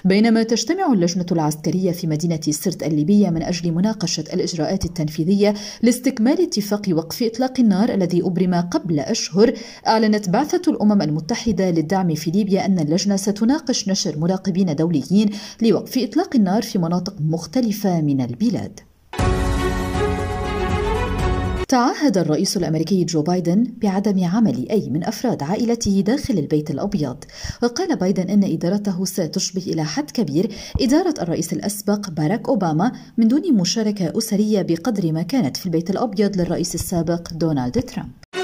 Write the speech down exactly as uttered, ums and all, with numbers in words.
بينما تجتمع اللجنة العسكرية في مدينة سرت الليبية من أجل مناقشة الإجراءات التنفيذية لاستكمال اتفاق وقف إطلاق النار الذي أبرم قبل أشهر، أعلنت بعثة الأمم المتحدة للدعم في ليبيا أن اللجنة ستناقش نشر مراقبين دوليين لوقف إطلاق النار في مناطق مختلفة من البلاد. تعهد الرئيس الأمريكي جو بايدن بعدم عمل أي من أفراد عائلته داخل البيت الأبيض، وقال بايدن إن إدارته ستشبه إلى حد كبير إدارة الرئيس الأسبق باراك أوباما من دون مشاركة أسرية بقدر ما كانت في البيت الأبيض للرئيس السابق دونالد ترامب.